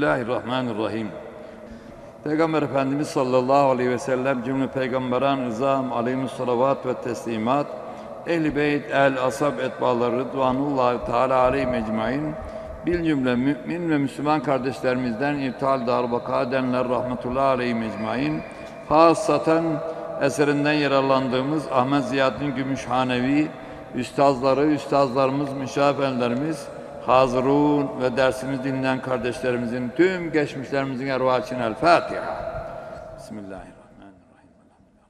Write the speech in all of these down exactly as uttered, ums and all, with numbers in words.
Bismillahirrahmanirrahim. Peygamber Efendimiz sallallahu aleyhi ve sellem cümle peygamberan rızam aleyhimussalavat ve teslimat ehl-i beyt, el asab etbaları rıdvanullahi teala aleyhi mecmain bil cümle mümin ve Müslüman kardeşlerimizden irtihal dar vaka edenler rahmetullahi aleyhi mecmain hasaten eserinden yararlandığımız Ahmet Ziyaddin Gümüşhanevi üstazları, üstazlarımız, müşahefenlerimiz, hazırun ve dersimizi dinleyen kardeşlerimizin tüm geçmişlerimizin ervahı için El Fatiha. Bismillahirrahmanirrahim.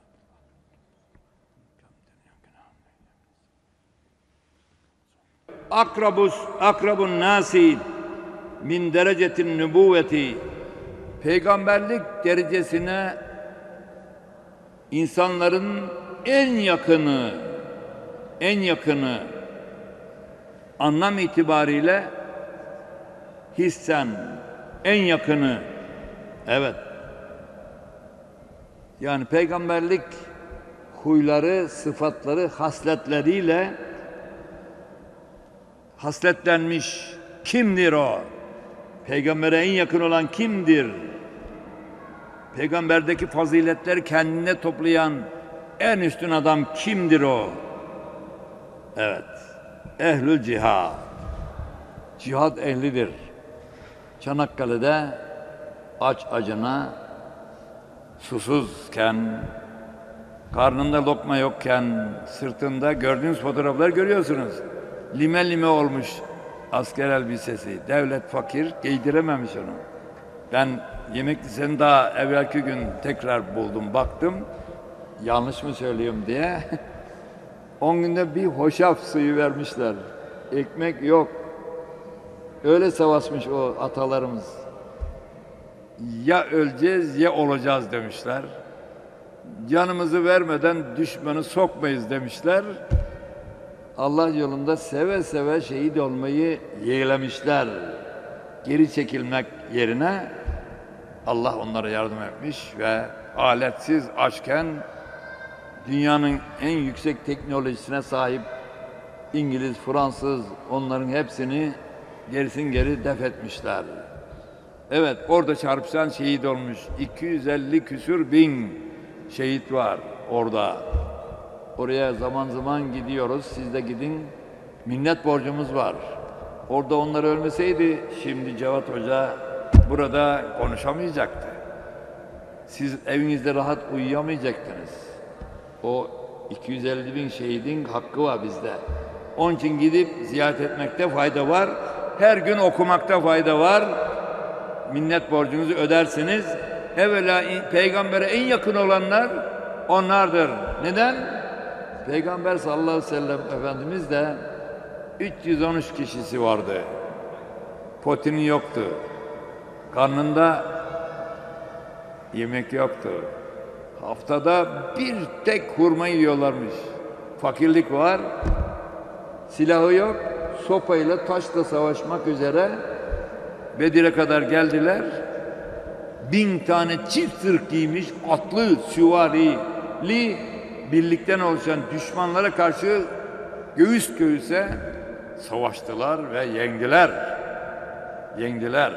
Akrabus akrabun nasi min derecetin nübüvveti, peygamberlik derecesine insanların en yakını en yakını anlam itibariyle hissen en yakını, evet, yani peygamberlik huyları, sıfatları, hasletleriyle hasletlenmiş kimdir o? Peygambere en yakın olan kimdir? Peygamberdeki faziletleri kendine toplayan en üstün adam kimdir o? Evet, ehlül cihad, cihad ehlidir. Çanakkale'de aç acına, susuzken, karnında lokma yokken, sırtında gördüğünüz fotoğraflar görüyorsunuz. Lime lime olmuş asker elbisesi. Devlet fakir, giydirememiş onu. Ben yemek lisesini daha evvelki gün tekrar buldum, baktım. Yanlış mı söylüyorum diye. On günde bir hoşaf suyu vermişler. Ekmek yok. Öyle savaşmış o atalarımız. Ya öleceğiz ya olacağız demişler. Canımızı vermeden düşmanı sokmayız demişler. Allah yolunda seve seve şehit olmayı yeğlemişler. Geri çekilmek yerine Allah onlara yardım etmiş ve aletsiz açken dünyanın en yüksek teknolojisine sahip İngiliz, Fransız, onların hepsini gerisin geri def etmişler. Evet, orada çarpışan şehit olmuş. iki yüz elli küsür bin şehit var orada. Oraya zaman zaman gidiyoruz. Siz de gidin. Minnet borcumuz var. Orada onlar ölmeseydi şimdi Cevat Hoca burada konuşamayacaktı. Siz evinizde rahat uyuyamayacaktınız. O iki yüz elli bin şehidin hakkı var bizde. Onun için gidip ziyaret etmekte fayda var. Her gün okumakta fayda var. Minnet borcunuzu ödersiniz. Evvela peygambere en yakın olanlar onlardır. Neden? Peygamber sallallahu aleyhi ve sellem Efendimiz de üç yüz on üç kişisi vardı. Potini yoktu. Karnında yemek yoktu. Haftada bir tek hurma yiyorlarmış. Fakirlik var. Silahı yok. Sopayla, taşla savaşmak üzere Bedir'e kadar geldiler. Bin tane çift zırh giymiş, atlı, süvarili birlikten oluşan düşmanlara karşı göğüs göğüse savaştılar ve yendiler. Yendiler.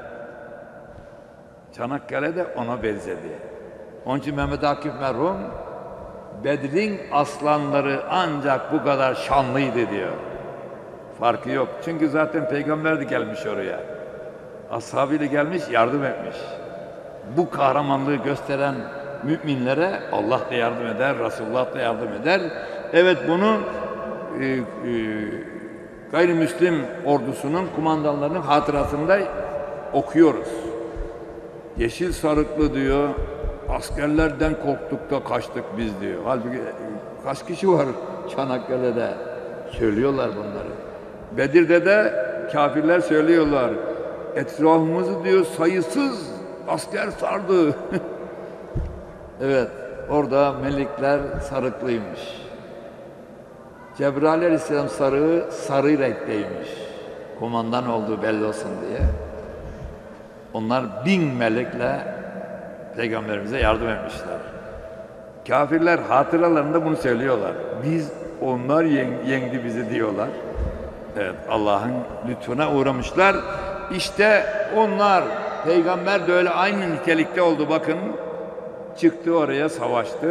Çanakkale de ona benzedi. Onun için Mehmet Akif merhum Bedir'in aslanları ancak bu kadar şanlıydı diyor. Farkı yok. Çünkü zaten peygamber de gelmiş oraya. Ashabıyla gelmiş, yardım etmiş. Bu kahramanlığı gösteren müminlere Allah da yardım eder, Resulullah da yardım eder. Evet, bunu e, e, gayrimüslim ordusunun kumandanlarının hatırasında okuyoruz. Yeşil sarıklı diyor, askerlerden korktuk da kaçtık biz diyor. Halbuki kaç kişi var Çanakkale'de? Söylüyorlar bunları. Bedir'de de kafirler söylüyorlar. Etrafımızı diyor sayısız asker sardı. Evet, orada melekler sarıklıymış. Cebrail aleyhisselam sarığı sarı renkteymiş. Komandan olduğu belli olsun diye. Onlar bin melekle Peygamberimize yardım etmişler. Kafirler hatıralarında bunu söylüyorlar. Biz, onlar yendi bizi diyorlar. Evet, Allah'ın lütfuna uğramışlar. İşte onlar peygamber de öyle aynı nitelikte oldu bakın. Çıktı oraya, savaştı.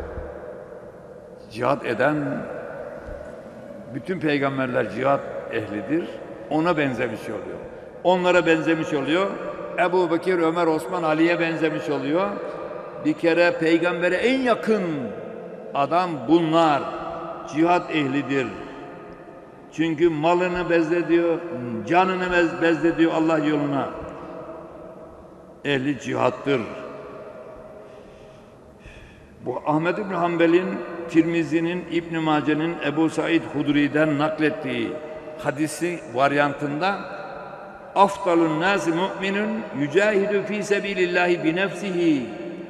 Cihad eden bütün peygamberler cihad ehlidir. Ona benzemiş oluyor. Onlara benzemiş oluyor. Ebu Bekir, Ömer, Osman, Ali'ye benzemiş oluyor. Bir kere peygambere en yakın adam bunlar. Cihad ehlidir. Çünkü malını bezlediyor, canını bezlediyor Allah yoluna. Ehli cihattır. Bu Ahmed İbn Hanbel'in, Tirmizi'nin, İbn Mace'nin Ebu Said Hudri'den naklettiği hadisi varyantında afdalun nâsi mu'minun yücahidu fî sebîlillâhi bi nefsihi,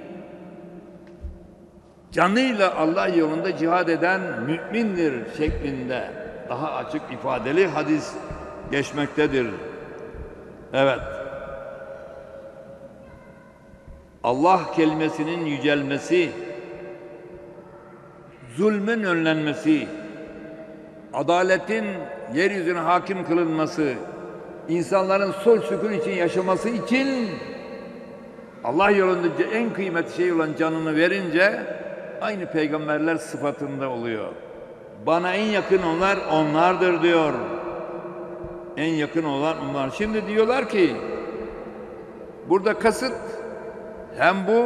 canıyla Allah yolunda cihad eden mümindir şeklinde daha açık ifadeli hadis geçmektedir. Evet. Allah kelimesinin yücelmesi, zulmün önlenmesi, adaletin yeryüzüne hakim kılınması, insanların sulh sükun için yaşaması için Allah yolunda en kıymetli şey olan canını verince aynı peygamberler sıfatında oluyor. Bana en yakın onlar onlardır diyor. En yakın olan onlar. Şimdi diyorlar ki burada kasıt hem bu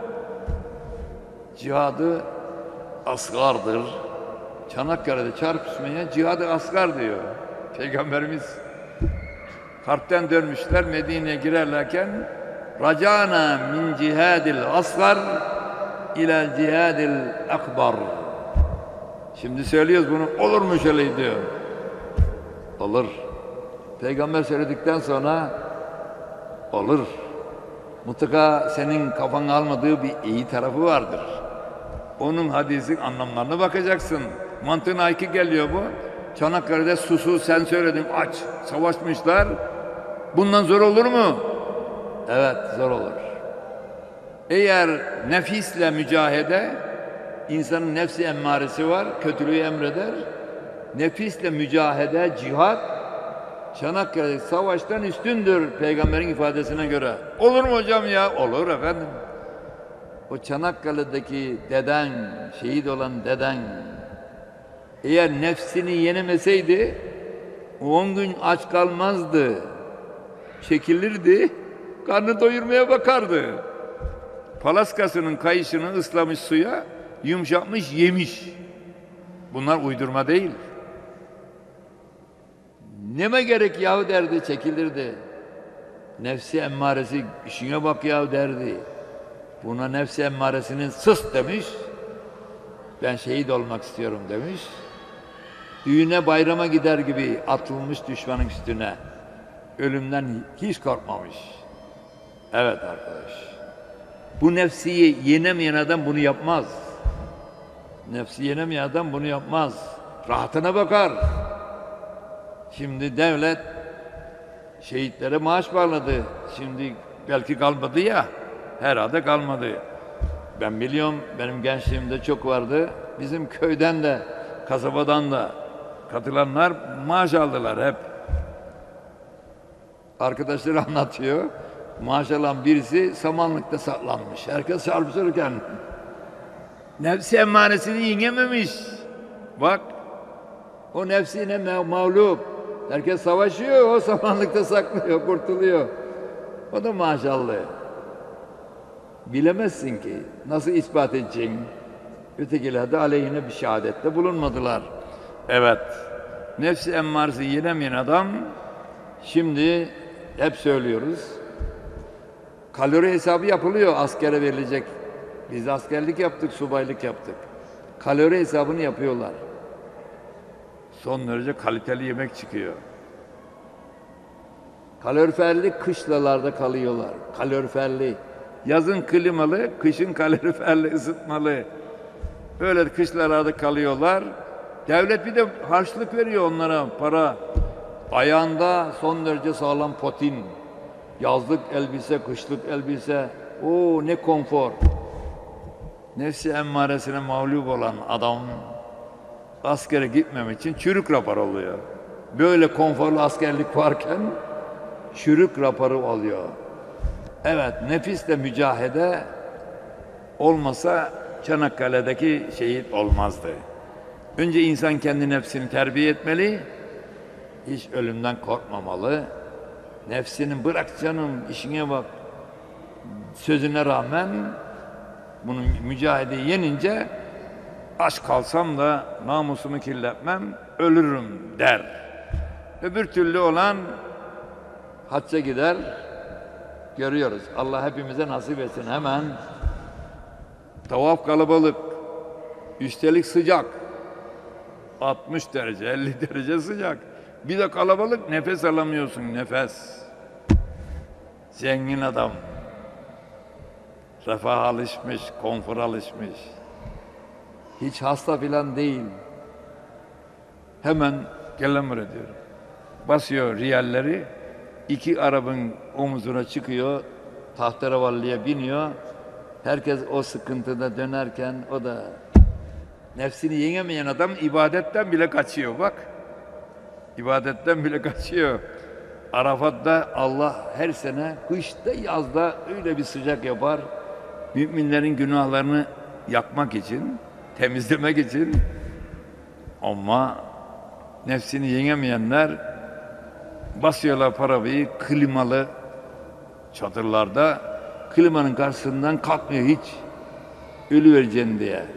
cihadı asgardır. Çanakkale'de çarpışmaya cihadı asgar diyor. Peygamberimiz harpten dönmüşler, Medine'ye girerlerken racana min cihadil asgar ila cihadil akbar. Şimdi söylüyoruz bunu, olur mu şöyle diyor. Olur. Peygamber söyledikten sonra olur. Mutlaka senin kafan almadığı bir iyi tarafı vardır. Onun hadisin anlamlarına bakacaksın. Mantığına aykırı geliyor bu. Çanakkale'de susuz sen söyledin, aç, savaşmışlar. Bundan zor olur mu? Evet, zor olur. Eğer nefisle mücahede, insanın nefsi emmaresi var, kötülüğü emreder. Nefisle mücahede, cihat, Çanakkale savaştan üstündür peygamberin ifadesine göre. Olur mu hocam ya? Olur efendim. O Çanakkale'deki deden, şehit olan deden, eğer nefsini yenemeseydi on gün aç kalmazdı. Çekilirdi, karnı doyurmaya bakardı. Palaskasının kayışını ıslamış suya, yumuşatmış yemiş. Bunlar uydurma değil. Neme gerek yahu derdi, çekilirdi. Nefsi emmaresi işine bak yahu derdi. Buna nefsi emmaresinin sus demiş. Ben şehit olmak istiyorum demiş. Düğüne bayrama gider gibi atılmış düşmanın üstüne. Ölümden hiç korkmamış. Evet arkadaş. Bu nefsiyi yenemeyen adam bunu yapmaz. Nefsi yenemeyen adam bunu yapmaz. Rahatına bakar. Şimdi devlet şehitlere maaş bağladı. Şimdi belki kalmadı ya. Herhalde kalmadı. Ben biliyorum, benim gençliğimde çok vardı. Bizim köyden de, kasabadan da katılanlar maaş aldılar hep. Arkadaşları anlatıyor. Maaş alan birisi samanlıkta saklanmış. Herkes çarpışırken nefsi emmaresini yenememiş. Bak, o nefsine mağlup. Herkes savaşıyor, o samanlıkta saklıyor, kurtuluyor. O da maşallah. Bilemezsin ki nasıl ispat edeceksin. Ötekiler de aleyhine bir şehadette bulunmadılar. Evet, nefsi emmaresi yenemeyen adam, şimdi hep söylüyoruz, kalori hesabı yapılıyor askere verilecek. Biz askerlik yaptık, subaylık yaptık. Kalori hesabını yapıyorlar. Son derece kaliteli yemek çıkıyor. Kaloriferli kışlalarda kalıyorlar. Kaloriferli. Yazın klimalı, kışın kaloriferli, ısıtmalı. Böyle kışlalarda kalıyorlar. Devlet bir de harçlık veriyor onlara, para. Ayağında son derece sağlam potin. Yazlık elbise, kışlık elbise. Oo ne konfor. Nefsi emmaresine mağlup olan adam askere gitmemek için çürük rapor oluyor. Böyle konforlu askerlik varken çürük raporu alıyor. Evet, nefisle mücahede olmasa Çanakkale'deki şehit olmazdı. Önce insan kendi nefsini terbiye etmeli, hiç ölümden korkmamalı. Nefsini bırak canım, işine bak sözüne rağmen bunu mücadeleyi yenince aç kalsam da namusumu kirletmem, ölürüm der. Öbür türlü olan hacca gider, görüyoruz. Allah hepimize nasip etsin. Hemen tavaf kalabalık, üstelik sıcak. altmış derece, elli derece sıcak. Bir de kalabalık, nefes alamıyorsun, nefes. Zengin adam. Refah alışmış, konfor alışmış. Hiç hasta filan değil. Hemen gelen buraya diyor. Basıyor riyalleri, iki arabın omuzuna çıkıyor, tahterevalliye biniyor. Herkes o sıkıntıda dönerken o da nefsini yenemeyen adam ibadetten bile kaçıyor bak. İbadetten bile kaçıyor. Arafat'ta Allah her sene kışta yazda öyle bir sıcak yapar. Müminlerin günahlarını yakmak için, temizlemek için. Ama nefsini yenemeyenler basıyorlar parabayı klimalı çadırlarda. Klimanın karşısından kalkmıyor hiç. Ölüvereceksin diye.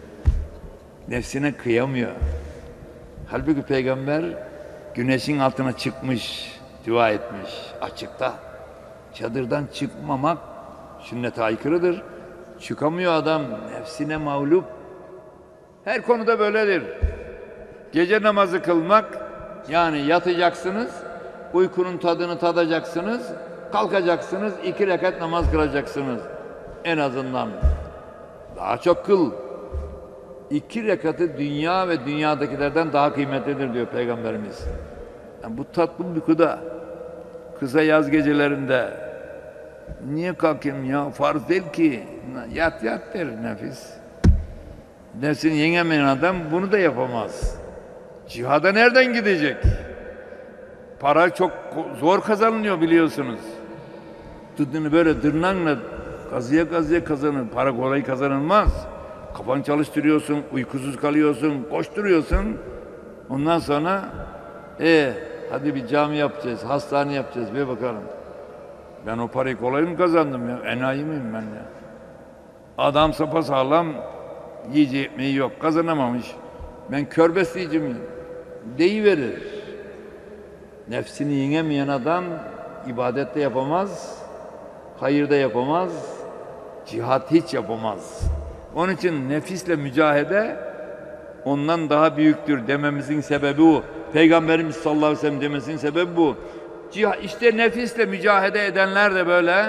Nefsine kıyamıyor. Halbuki peygamber güneşin altına çıkmış, dua etmiş açıkta. Çadırdan çıkmamak sünnete aykırıdır. Çıkamıyor adam, nefsine mağlup. Her konuda böyledir. Gece namazı kılmak, yani yatacaksınız, uykunun tadını tadacaksınız, kalkacaksınız, iki rekat namaz kılacaksınız. En azından. Daha çok kıl. İki rekatı dünya ve dünyadakilerden daha kıymetlidir diyor Peygamberimiz. Yani bu tatlı uykuda, kısa yaz gecelerinde niye kalkayım ya, farz değil ki, yat yat der nefis. Nefsini yenemeyen adam bunu da yapamaz. Cihada nereden gidecek? Para çok zor kazanılıyor biliyorsunuz. Dıdını böyle dırnakla kazıya kazıya kazanır. Para kolay kazanılmaz. Kafanı çalıştırıyorsun, uykusuz kalıyorsun, koşturuyorsun. Ondan sonra e hadi bir cami yapacağız, hastane yapacağız, bir bakalım. Ben o parayı kolay mı kazandım ya? Enayi miyim ben ya? Adam sapasağlam, yiyeceği ekmeği yok, kazanamamış. Ben kör besleyici miyim? Deyiverir. Nefsini yenemeyen adam ibadette yapamaz, hayırda yapamaz, cihat hiç yapamaz. Onun için nefisle mücahede ondan daha büyüktür dememizin sebebi bu. Peygamberimiz sallallahu aleyhi ve sellem demesinin sebebi bu. İşte nefisle mücahede edenler de böyle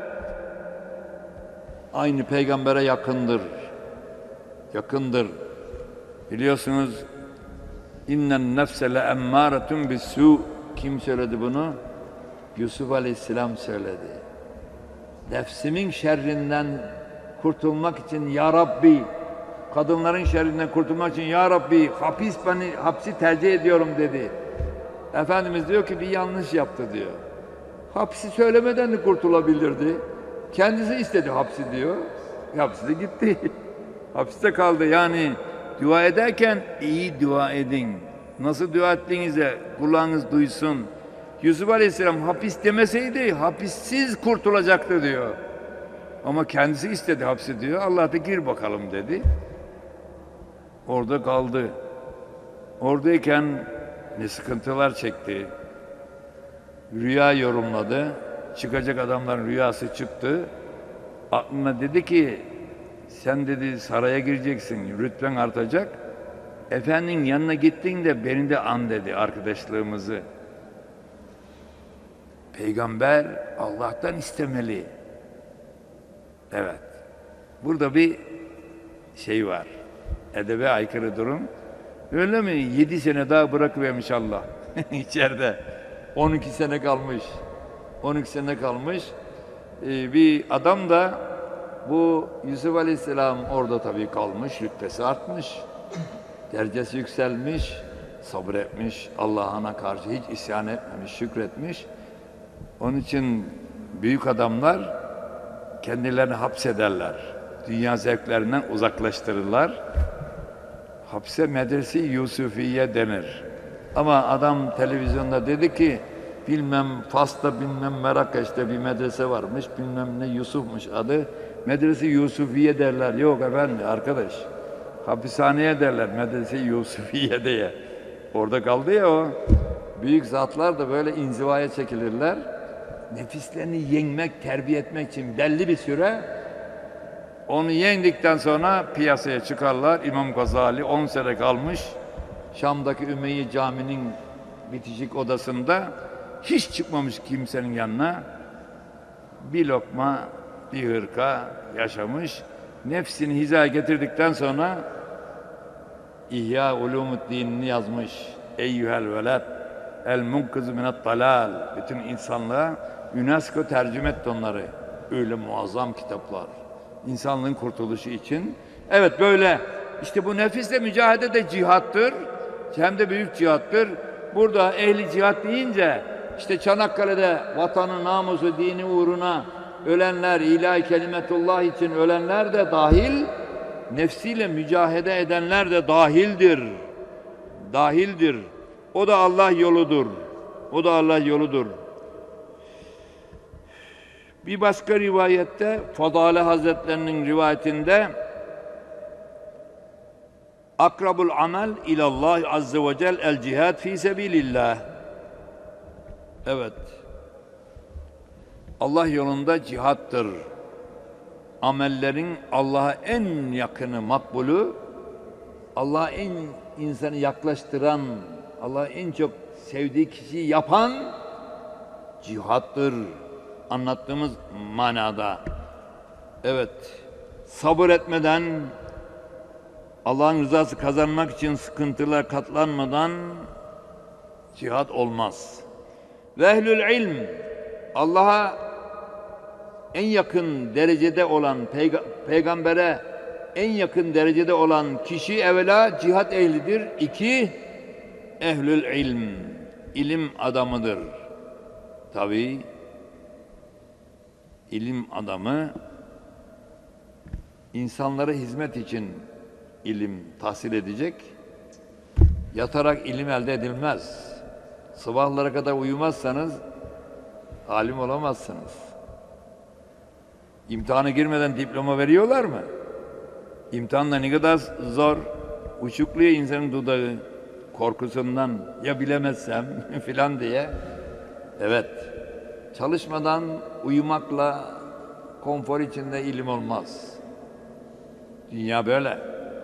aynı peygambere yakındır. Yakındır. Biliyorsunuz innen nefse le emmâretun bis-sû. Kim söyledi bunu? Yusuf Aleyhisselam söyledi. Nefsimin şerrinden kurtulmak için ya Rabbi, kadınların şerrinden kurtulmak için ya Rabbi hapis beni, hapsi tercih ediyorum dedi. Efendimiz diyor ki bir yanlış yaptı diyor. Hapsi söylemeden de kurtulabilirdi. Kendisi istedi hapsi diyor. Hapsi de gitti. Hapiste kaldı. Yani dua ederken iyi dua edin. Nasıl dua ettiğinizde kulağınız duysun. Yusuf Aleyhisselam hapis demeseydi hapissiz kurtulacaktı diyor. Ama kendisi istedi hapsi diyor. Allah da gir bakalım dedi. Orada kaldı. Oradayken ne sıkıntılar çekti. Rüya yorumladı. Çıkacak adamların rüyası çıktı. Aklına dedi ki sen dedi saraya gireceksin. Rütben artacak. Efendinin yanına gittiğinde beni de an dedi arkadaşlığımızı. Peygamber Allah'tan istemeli. Evet. Burada bir şey var. Edebe aykırı durum. Öyle mi? Yedi sene daha bırakıvermiş Allah. İçeride. on iki sene kalmış. on iki sene kalmış. Ee, bir adam da bu Yusuf Aleyhisselam orada tabii kalmış. Rütbesi artmış. Derecesi yükselmiş. Sabretmiş. Allah'ına karşı hiç isyan etmemiş. Şükretmiş. Onun için büyük adamlar kendilerini hapsederler. Dünya zevklerinden uzaklaştırırlar. Hapse medrese Yusufiye denir. Ama adam televizyonda dedi ki bilmem Fas'ta bilmem Merakeş'te bir medrese varmış, bilmem ne Yusuf'muş adı. Medrese Yusufiye derler. Yok efendim arkadaş. Hapishaneye derler medrese Yusufiye diye. Orada kaldı ya o. Büyük zatlar da böyle inzivaya çekilirler. Nefislerini yenmek, terbiye etmek için belli bir süre onu yendikten sonra piyasaya çıkarlar. İmam Gazali on sene kalmış Şam'daki Ümeyye Camii'nin bitişik odasında, hiç çıkmamış kimsenin yanına. Bir lokma, bir hırka yaşamış. Nefsini hizaya getirdikten sonra İhya Ulumuddin'ini yazmış. Eyyühel veled el munkızı minat dalal. Bütün insanlığa UNESCO tercüme etti onları. Öyle muazzam kitaplar. İnsanlığın kurtuluşu için. Evet böyle işte bu nefisle mücadele de cihattır. Hem de büyük cihattır. Burada ehli cihat deyince işte Çanakkale'de vatanı, namusu, dini uğruna ölenler, ilahi kelimetullah için ölenler de dahil, nefsiyle mücadele edenler de dahildir. Dahildir. O da Allah yoludur. O da Allah yoludur. Bir başka rivayette, Fadale Hazretlerinin rivayetinde akrabul amel ilallah azze ve cel el cihad fi sebilillah. Evet. Allah yolunda cihattır. Amellerin Allah'a en yakını, makbulü, Allah'a en insanı yaklaştıran, Allah'a en çok sevdiği kişiyi yapan cihattır. Anlattığımız manada. Evet. Sabır etmeden, Allah'ın rızası kazanmak için sıkıntılar katlanmadan cihat olmaz. Ve ehlül ilm, Allah'a en yakın derecede olan, peyg- peygambere en yakın derecede olan kişi evvela cihat ehlidir. İki, ehlül ilm, ilim adamıdır. Tabii, ilim adamı insanlara hizmet için ilim tahsil edecek. Yatarak ilim elde edilmez. Sabahlara kadar uyumazsanız alim olamazsınız. İmtihana girmeden diploma veriyorlar mı? İmtihanla ne kadar zor, uçukluyor insanın dudağı korkusundan, ya bilemezsem filan diye. Evet, çalışmadan, uyumakla konfor içinde ilim olmaz. Dünya böyle.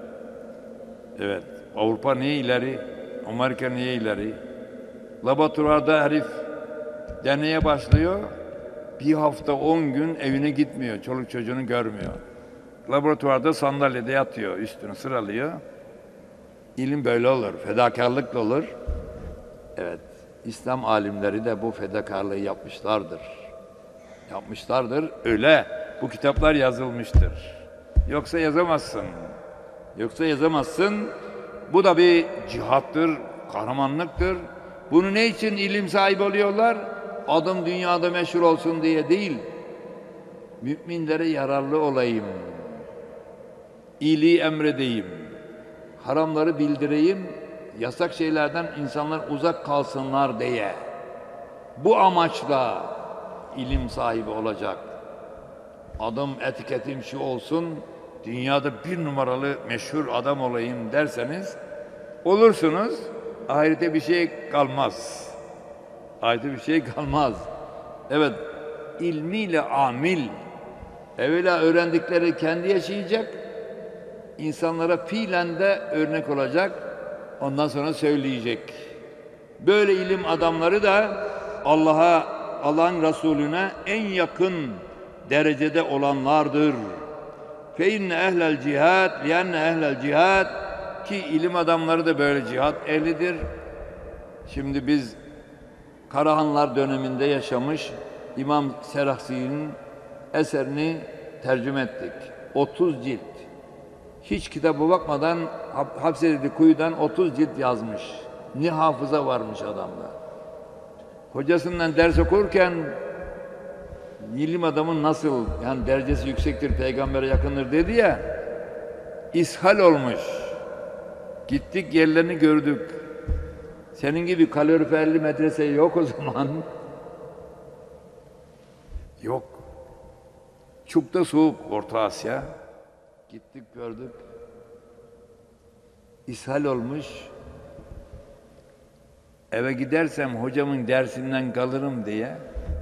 Evet, Avrupa niye ileri, Amerika niye ileri? Laboratuvarda herif deneye başlıyor, bir hafta on gün evine gitmiyor, çoluk çocuğunu görmüyor. Laboratuvarda sandalyede yatıyor, üstünü sıralıyor. İlim böyle olur, fedakarlıkla olur. Evet, İslam alimleri de bu fedakarlığı yapmışlardır. Yapmışlardır, öyle bu kitaplar yazılmıştır. Yoksa yazamazsın. Yoksa yazamazsın. Bu da bir cihattır, kahramanlıktır. Bunu ne için ilim sahibi oluyorlar? Adım dünyada meşhur olsun diye değil. Müminlere yararlı olayım. İyiliği emredeyim. Haramları bildireyim. Yasak şeylerden insanlar uzak kalsınlar diye. Bu amaçla ilim sahibi olacak. Adım etiketim şu olsun, dünyada bir numaralı meşhur adam olayım derseniz olursunuz, ahirete bir şey kalmaz. Ahirete bir şey kalmaz. Evet, ilmiyle amil, evvela öğrendikleri kendi yaşayacak, insanlara fiilen de örnek olacak, ondan sonra söyleyecek. Böyle ilim adamları da Allah'a, Allah'ın Resulüne en yakın derecede olanlardır. Fe inne ehlel cihad, lianne ehlel cihad, ki ilim adamları da böyle cihat ehlidir. Şimdi biz Karahanlar döneminde yaşamış İmam Seraksi'nin eserini tercüme ettik. otuz cilt. Hiç kitaba bakmadan hapsedildiği kuyudan otuz cilt yazmış. Ne hafıza varmış adamda. Hocasından ders okurken ilim adamın nasıl yani derecesi yüksektir, peygambere yakındır dedi ya, ishal olmuş. Gittik yerlerini gördük. Senin gibi kaloriferli medrese yok o zaman. Yok. Çok da soğuk Orta Asya. Gittik gördük. İshal olmuş. Eve gidersem hocamın dersinden kalırım diye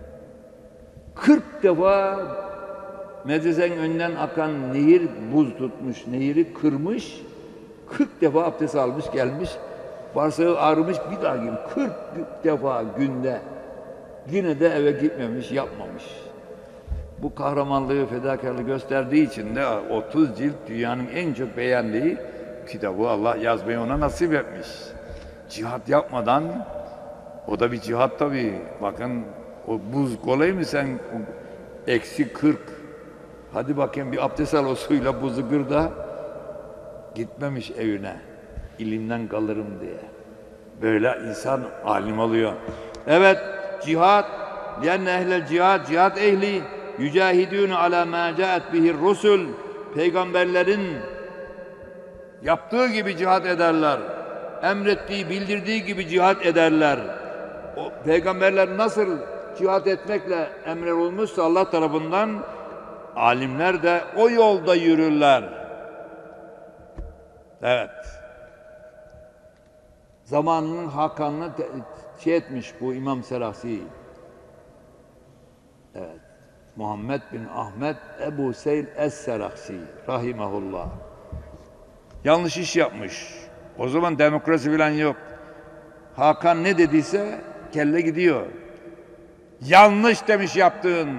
kırk defa medresenin önünden akan nehir buz tutmuş, nehiri kırmış, kırk defa abdest almış gelmiş, bağırsağı ağrımış bir daha gibi kırk defa günde yine de eve gitmemiş, yapmamış. Bu kahramanlığı, fedakarlığı gösterdiği için de otuz cilt dünyanın en çok beğendiği kitabı Allah yazmayı ona nasip etmiş. Cihat yapmadan, o da bir cihat tabii. Bakın o buz kolay mı sen? Eksi kırk. Hadi bakayım bir abdest al o suyla buzu kır da. Gitmemiş evine. İlimden kalırım diye. Böyle insan alim oluyor. Evet, cihat. Lenne ehlel cihat, cihat ehli yücahidûne alâ mâ câet bihir rusul. Peygamberlerin yaptığı gibi cihat ederler. Emrettiği, bildirdiği gibi cihat ederler. O peygamberler nasıl cihat etmekle emrolunmuşsa Allah tarafından, alimler de o yolda yürürler. Evet. Zamanının Hakan'ını şey etmiş bu İmam Serahsi. Evet. Muhammed bin Ahmet Ebu Seyl Es-Serahsi rahimahullah. Yanlış iş yapmış. O zaman demokrasi falan yok. Hakan ne dediyse kelle gidiyor. Yanlış demiş yaptığın.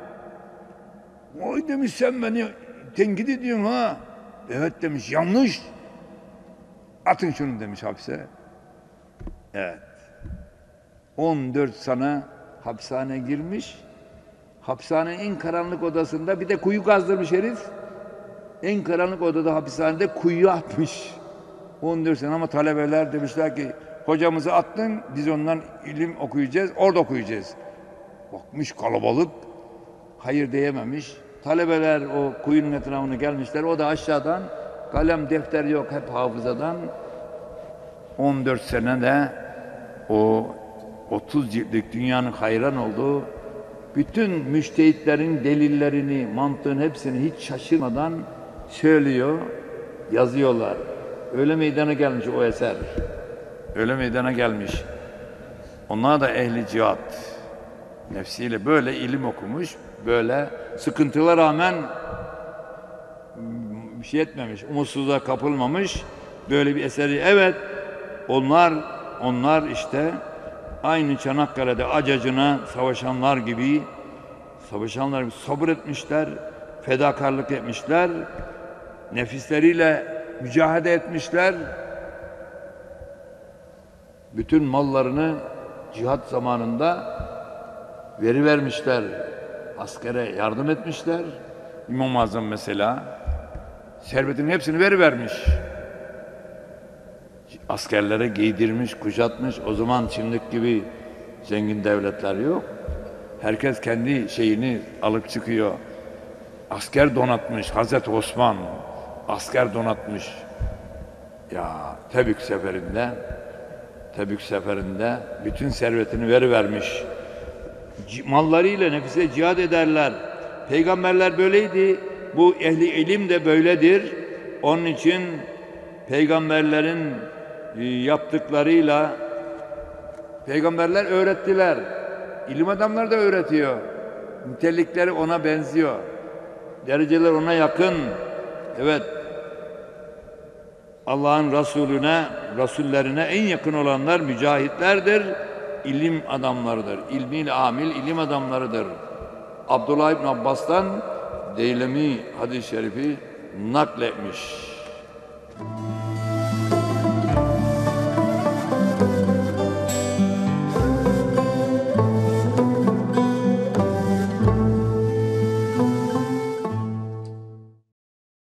Oy demiş sen beni tenkit ediyorsun ha. Evet demiş yanlış. Atın şunu demiş hapse. Evet. on dört sene hapishane girmiş. Hapishanenin en karanlık odasında bir de kuyu kazdırmış herif. En karanlık odada hapishanede kuyu atmış. on dört sene ama talebeler demişler ki hocamızı attın biz ondan ilim okuyacağız orada okuyacağız. Bakmış kalabalık hayır diyememiş. Talebeler o kuyunun etrafına gelmişler o da aşağıdan kalem defter yok hep hafızadan. on dört sene de o otuz ciltlik dünyanın hayran olduğu bütün müştehitlerin delillerini, mantığın hepsini hiç şaşırmadan söylüyor, yazıyorlar. Öyle meydana gelmiş o eser. Öyle meydana gelmiş. Onlar da ehli cihat. Nefsiyle böyle ilim okumuş, böyle sıkıntılara rağmen bir şey etmemiş, umutsuzluğa kapılmamış. Böyle bir eseri, evet, onlar, onlar işte aynı Çanakkale'de acacına savaşanlar gibi, savaşanlar gibi sabır etmişler, fedakarlık etmişler, nefisleriyle mücadele etmişler. Bütün mallarını cihat zamanında veri vermişler, askere yardım etmişler. İmam-ı Azam mesela servetinin hepsini veri vermiş. Askerlere giydirmiş, kuşatmış. O zaman şimdiki gibi zengin devletler yok. Herkes kendi şeyini alıp çıkıyor. Asker donatmış. Hazreti Osman asker donatmış. Ya Tebük seferinde Tebük seferinde bütün servetini verivermiş. Mallarıyla nefise cihad ederler. Peygamberler böyleydi. Bu ehli ilim de böyledir. Onun için peygamberlerin yaptıklarıyla peygamberler öğrettiler. İlim adamları da öğretiyor. Nitelikleri ona benziyor. Dereceler ona yakın. Evet. Allah'ın Resulüne, Resullerine en yakın olanlar mücahitlerdir. İlim adamlarıdır. İlmiyle amil ilim adamlarıdır. Abdullah İbn Abbas'tan Deylemi hadis-i şerifi nakletmiş.